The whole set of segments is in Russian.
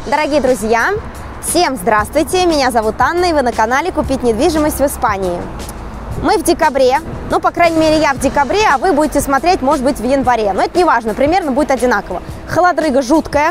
Дорогие друзья, всем здравствуйте, меня зовут Анна, и вы на канале «Купить недвижимость в Испании». Мы в декабре, ну, по крайней мере, я в декабре, а вы будете смотреть, может быть, в январе. Но это не важно, примерно будет одинаково. Холодрыга жуткая.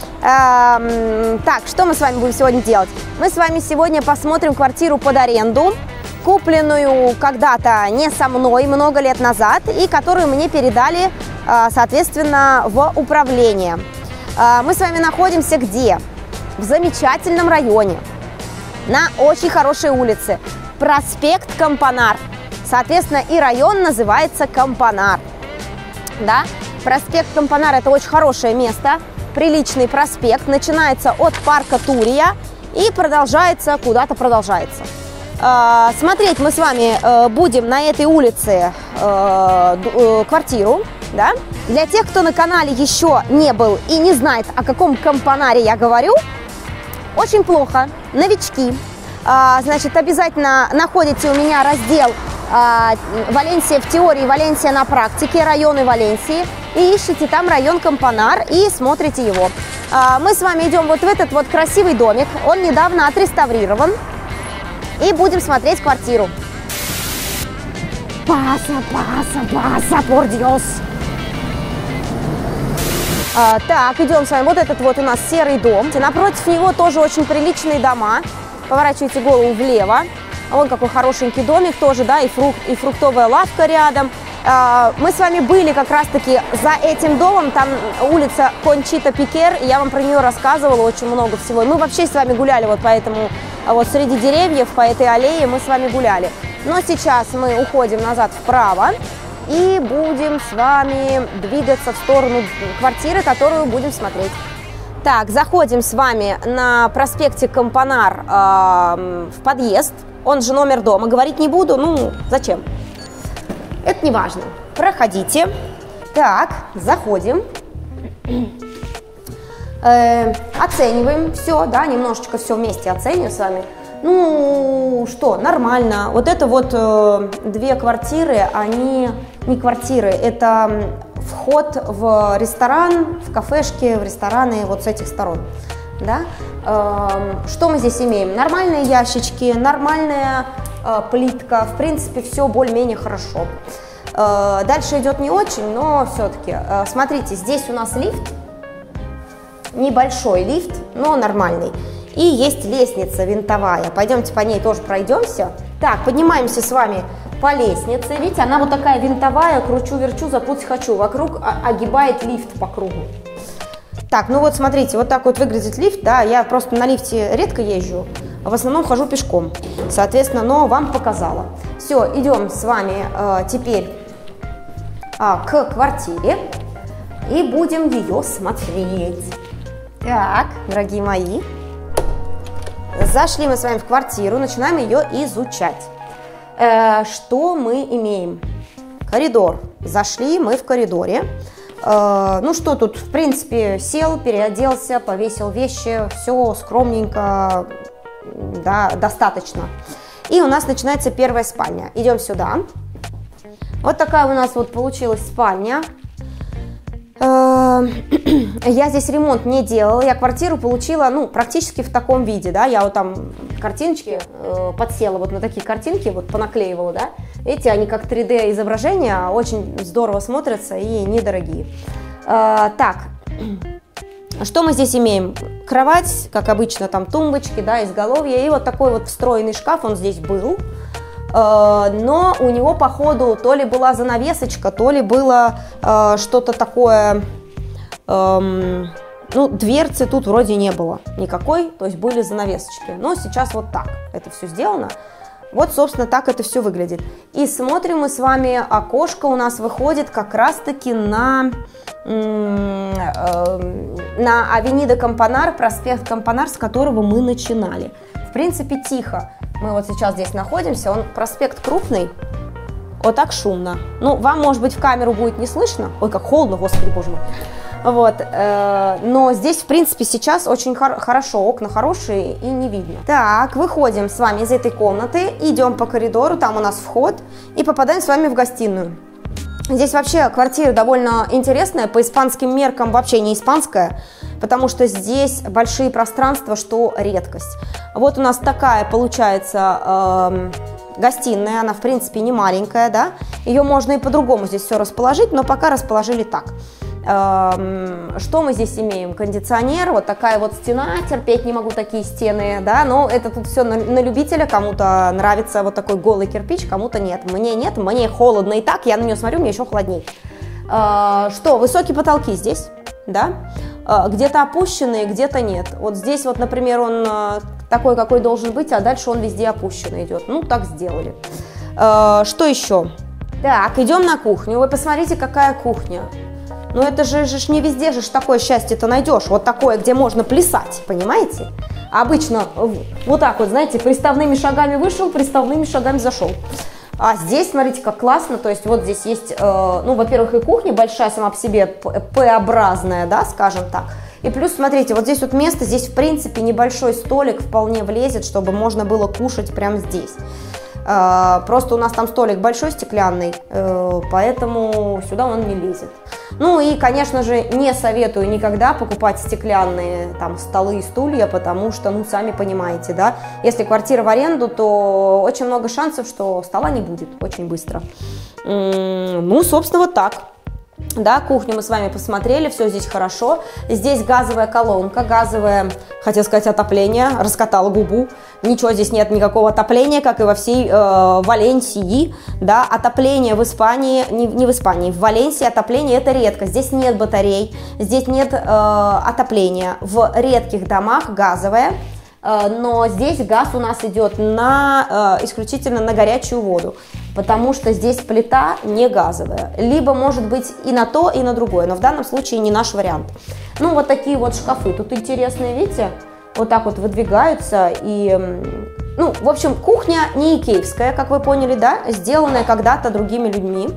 Так, что мы с вами будем сегодня делать? Мы с вами сегодня посмотрим квартиру под аренду, купленную когда-то не со мной, много лет назад, и которую мне передали, соответственно, в управление. Мы с вами находимся где? В замечательном районе, на очень хорошей улице, проспект Кампанар. Соответственно, и район называется Кампанар. Да? Проспект Кампанар – это очень хорошее место, приличный проспект, начинается от парка Турия и продолжается, куда-то продолжается. Смотреть мы с вами будем на этой улице квартиру. Да? Для тех, кто на канале еще не был и не знает, о каком Кампанаре я говорю, очень плохо, новички. Значит, обязательно находите у меня раздел «Валенсия в теории, Валенсия на практике», районы Валенсии, и ищите там район Кампанар и смотрите его. Мы с вами идем вот в этот вот красивый домик, он недавно отреставрирован, и будем смотреть квартиру. Паса, por Dios. Так, идем с вами. Вот этот вот у нас серый дом. Напротив него тоже очень приличные дома. Поворачивайте голову влево. Вон какой хорошенький домик тоже, да, и фруктовая лавка рядом. Мы с вами были как раз-таки за этим домом. Там улица Кончита Пикер. Я вам про нее рассказывала очень много всего. Мы вообще с вами гуляли вот по этому, вот среди деревьев, по этой аллее мы с вами гуляли. Но сейчас мы уходим назад вправо. И будем с вами двигаться в сторону квартиры, которую будем смотреть. Так, заходим с вами на проспекте Кампанар в подъезд. Он же номер дома. Говорить не буду, ну, зачем? Это не важно. Проходите. Так, заходим. Оцениваем все, да, немножечко все вместе оценим с вами. Ну, что, нормально. Вот это вот две квартиры, они не квартиры, это вход в ресторан, в кафешки, в рестораны вот с этих сторон. Да? Что мы здесь имеем? Нормальные ящички, нормальная плитка, в принципе, все более-менее хорошо. Дальше идет не очень, но все-таки. Смотрите, здесь у нас лифт, небольшой лифт, но нормальный. И есть лестница винтовая. Пойдемте по ней тоже пройдемся. Так, поднимаемся с вами по лестнице. Видите, она вот такая винтовая, кручу-верчу, запутать хочу. Вокруг огибает лифт по кругу. Так, ну вот смотрите, вот так вот выглядит лифт. Да, я просто на лифте редко езжу, в основном хожу пешком. Соответственно, но вам показала. Все, идем с вами теперь к квартире и будем ее смотреть. Так, дорогие мои. Зашли мы с вами в квартиру, начинаем ее изучать. Что мы имеем? Коридор. Зашли мы в коридоре. Ну что тут, в принципе, сел, переоделся, повесил вещи, все скромненько, да, достаточно. И у нас начинается первая спальня. Идем сюда. Вот такая у нас вот получилась спальня. Я здесь ремонт не делала, я квартиру получила, ну, практически в таком виде, да, я вот там картиночки подсела вот на такие картинки, вот понаклеивала, да, видите, они как 3D изображения, очень здорово смотрятся и недорогие. Так, что мы здесь имеем? Кровать, как обычно, там тумбочки, да, изголовье, и вот такой вот встроенный шкаф, он здесь был. Но у него, походу, то ли была занавесочка, то ли было что-то такое, ну, дверцы тут вроде не было никакой, то есть были занавесочки. Но сейчас вот так это все сделано. Вот, собственно, так это все выглядит. И смотрим мы с вами, окошко у нас выходит как раз-таки на Авенида Кампанар, проспект Кампанар, с которого мы начинали. В принципе, тихо. Мы вот сейчас здесь находимся, он проспект крупный, вот так шумно. Ну, вам, может быть, в камеру будет не слышно. Ой, как холодно, господи, боже мой. Вот, но здесь, в принципе, сейчас очень хорошо, окна хорошие и не видно. Так, выходим с вами из этой комнаты, идем по коридору, там у нас вход, и попадаем с вами в гостиную. Здесь вообще квартира довольно интересная, по испанским меркам вообще не испанская, потому что здесь большие пространства, что редкость. Вот у нас такая получается гостиная, она в принципе не маленькая, да, ее можно и по-другому здесь все расположить, но пока расположили так. Что мы здесь имеем? Кондиционер, вот такая вот стена, терпеть не могу такие стены, да, но это тут все на любителя, кому-то нравится вот такой голый кирпич, кому-то нет. Мне нет, мне холодно и так, я на нее смотрю, мне еще холоднее. Что, высокие потолки здесь, да, где-то опущенные, где-то нет. Вот здесь вот, например, он такой, какой должен быть, а дальше он везде опущенный идет. Ну, так сделали. Что еще? Так, идем на кухню. Вы посмотрите, какая кухня. Ну, это же не везде же такое счастье-то найдешь. Вот такое, где можно плясать, понимаете? Обычно вот так вот, знаете, приставными шагами вышел, приставными шагами зашел. А здесь, смотрите, как классно, то есть вот здесь есть, ну, во-первых, и кухня большая сама по себе, П-образная, да, скажем так. И плюс, смотрите, вот здесь вот место, здесь, в принципе, небольшой столик вполне влезет, чтобы можно было кушать прямо здесь. Просто у нас там столик большой, стеклянный, поэтому сюда он не лезет. Ну и, конечно же, не советую никогда покупать стеклянные там столы и стулья, потому что, ну, сами понимаете, да, если квартира в аренду, то очень много шансов, что стола не будет очень быстро. Ну, собственно, вот так. Да, кухню мы с вами посмотрели, все здесь хорошо. Здесь газовая колонка, газовое, хотел сказать, отопление, раскатала губу. Ничего здесь нет, никакого отопления, как и во всей Валенсии. Да, отопление в Испании, не в Испании, в Валенсии отопление это редко. Здесь нет батарей, здесь нет отопления. В редких домах газовое. Но здесь газ у нас идет исключительно на горячую воду, потому что здесь плита не газовая. Либо может быть и на то, и на другое, но в данном случае не наш вариант. Ну, вот такие вот шкафы. Тут интересные, видите, вот так вот выдвигаются. И, ну, в общем, кухня не икеевская, как вы поняли, да, сделанная когда-то другими людьми.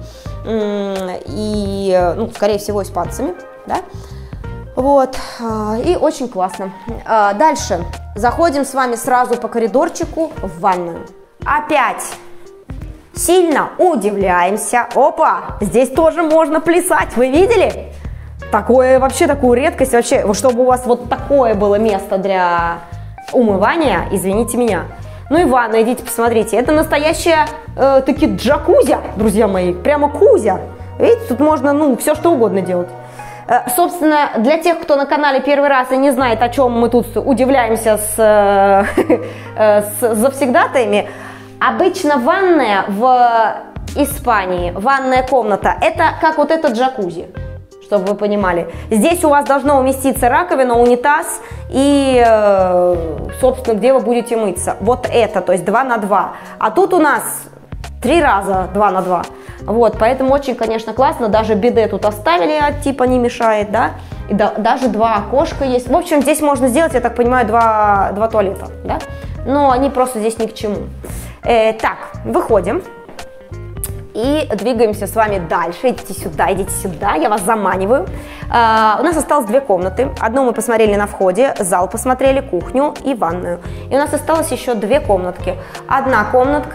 И, ну, скорее всего, испанцами, да. Вот, и очень классно. Дальше заходим с вами сразу по коридорчику в ванную. Опять сильно удивляемся. Опа, здесь тоже можно плясать, вы видели? Такое, вообще такую редкость, вообще, чтобы у вас вот такое было место для умывания, извините меня. Ну и ванна, идите посмотрите, это настоящая таки джакузи, друзья мои, прямо кузя. Видите, тут можно, ну, все что угодно делать. Собственно, для тех, кто на канале первый раз и не знает, о чем мы тут удивляемся с завсегдатаями, обычно ванная в Испании, ванная комната, это как вот этот джакузи, чтобы вы понимали. Здесь у вас должно уместиться раковина, унитаз и, собственно, где вы будете мыться. Вот это, то есть 2 на 2. А тут у нас 3 раза 2 на 2. Вот, поэтому очень, конечно, классно. Даже биде тут оставили, типа не мешает, да. И даже 2 окошка есть. В общем, здесь можно сделать, я так понимаю, 2 туалета, да. Но они просто здесь ни к чему. Так, выходим. И двигаемся с вами дальше. Идите сюда, я вас заманиваю. У нас осталось 2 комнаты. Одну мы посмотрели на входе, зал посмотрели, кухню и ванную. И у нас осталось еще 2 комнатки. Одна комнатка,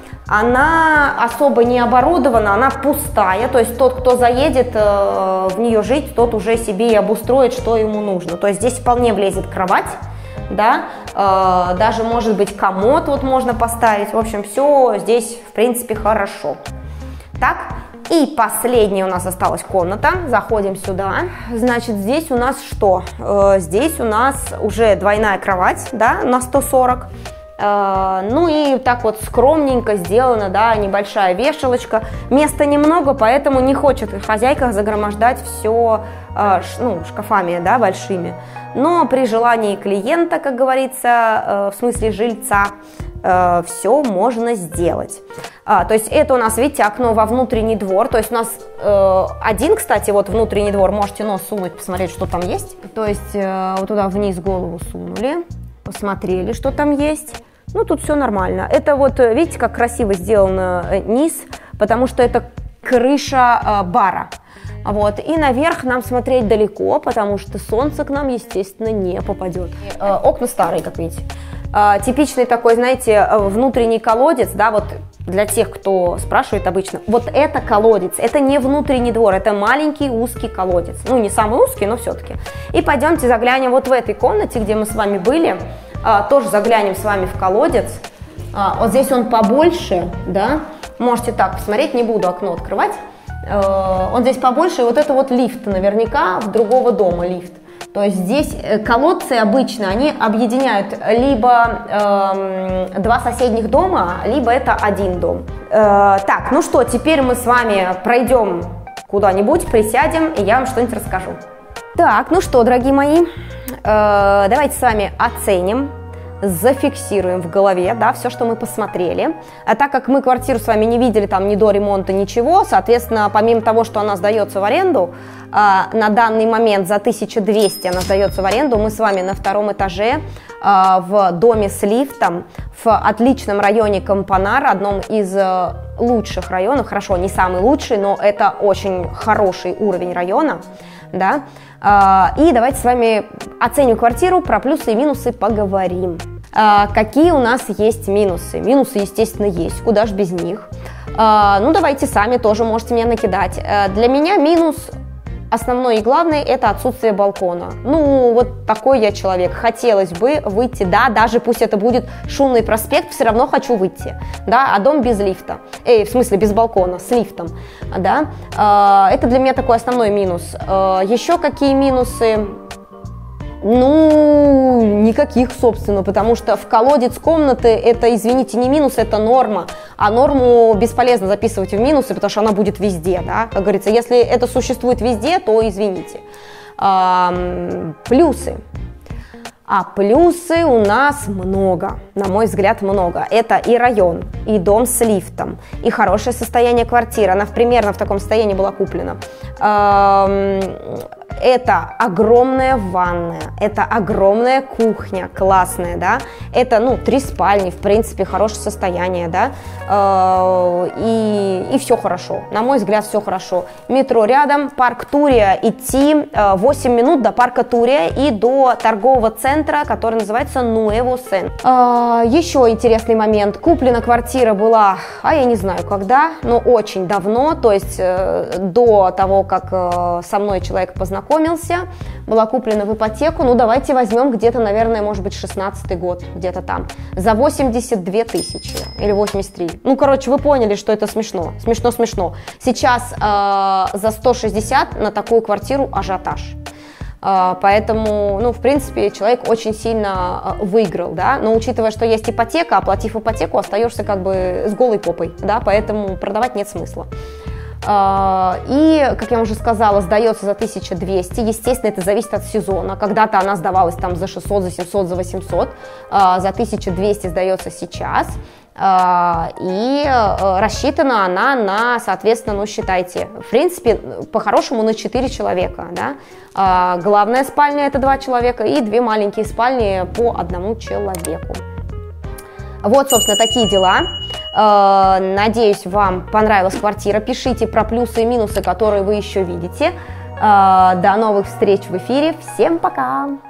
она особо не оборудована, она пустая. То есть тот, кто заедет в нее жить, тот уже себе и обустроит, что ему нужно. То есть здесь вполне влезет кровать. Да, даже может быть комод вот можно поставить. В общем, все здесь в принципе хорошо. Так, и последняя у нас осталась комната. Заходим сюда. Значит, здесь у нас что? Здесь у нас уже двойная кровать, да, на 140. Ну и так вот скромненько сделано, да, небольшая вешалочка. Места немного, поэтому не хочет хозяйка загромождать все, ну, шкафами, да, большими. Но при желании клиента, как говорится, в смысле жильца, все можно сделать. То есть это у нас, видите, окно во внутренний двор. То есть у нас один, кстати, вот внутренний двор, можете нос сунуть, посмотреть, что там есть. То есть вот туда вниз голову сунули, посмотрели, что там есть. Ну, тут все нормально. Это вот, видите, как красиво сделан низ, потому что это крыша бара. Вот. И наверх нам смотреть далеко, потому что солнце к нам, естественно, не попадет. Окна старые, как видите. Типичный такой, знаете, внутренний колодец, да, вот для тех, кто спрашивает обычно, вот это колодец, это не внутренний двор, это маленький узкий колодец, ну не самый узкий, но все-таки. И пойдемте заглянем вот в этой комнате, где мы с вами были, тоже заглянем с вами в колодец. Вот здесь он побольше, да, можете так посмотреть, не буду окно открывать. Он здесь побольше, и вот это вот лифт, наверняка в другого дома лифт. То есть здесь колодцы обычно, они объединяют либо два соседних дома, либо это один дом. Так, ну что, теперь мы с вами пройдем куда-нибудь, присядем, и я вам что-нибудь расскажу. Так, ну что, дорогие мои, давайте с вами оценим, зафиксируем в голове, да, все, что мы посмотрели. А так как мы квартиру с вами не видели там ни до ремонта, ничего, соответственно, помимо того, что она сдается в аренду, на данный момент за 1200 она сдается в аренду, мы с вами на втором этаже в доме с лифтом в отличном районе Компанар, одном из лучших районов, хорошо, не самый лучший, но это очень хороший уровень района, да. И давайте с вами оценим квартиру, про плюсы и минусы поговорим. Какие у нас есть минусы? Минусы, естественно, есть, куда ж без них. Ну, давайте сами тоже можете меня накидать. Для меня минус основной и главный – это отсутствие балкона. Ну, вот такой я человек. Хотелось бы выйти, да, даже пусть это будет шумный проспект, все равно хочу выйти, да, а дом без лифта, в смысле без балкона, с лифтом, да. Это для меня такой основной минус. Еще какие минусы? Ну, никаких, собственно, потому что в колодец комнаты это, извините, не минус, это норма, а норму бесполезно записывать в минусы, потому что она будет везде, да, как говорится, если это существует везде, то извините. Плюсы. А плюсы у нас много, на мой взгляд, много. Это и район, и дом с лифтом, и хорошее состояние квартиры. Она примерно в таком состоянии была куплена. Это огромная ванная, это огромная кухня, классная, да, это, ну, 3 спальни, в принципе, хорошее состояние, да, и все хорошо, на мой взгляд, все хорошо. Метро рядом, парк Турия, идти 8 минут до парка Турия и до торгового центра, который называется Nuevo Center. Еще интересный момент, куплена квартира была, я не знаю когда, но очень давно, то есть до того, как со мной человек познакомился, была куплена в ипотеку, ну давайте возьмем где-то, наверное, может быть 16-й год, где-то там, за 82 тысячи или 83. Ну, короче, вы поняли, что это смешно, смешно. Сейчас за 160 на такую квартиру ажиотаж. Поэтому, ну, в принципе, человек очень сильно выиграл, да, но учитывая, что есть ипотека, оплатив ипотеку, остаешься как бы с голой попой, да, поэтому продавать нет смысла. И, как я уже сказала, сдается за 1200, естественно, это зависит от сезона, когда-то она сдавалась там за 600, за 700, за 800, за 1200 сдается сейчас, и рассчитана она на, соответственно, ну, считайте, в принципе, по-хорошему на 4 человека, да, главная спальня это 2 человека и 2 маленькие спальни по 1 человеку. Вот, собственно, такие дела. Надеюсь, вам понравилась квартира. Пишите про плюсы и минусы, которые вы еще видите. До новых встреч в эфире. Всем пока!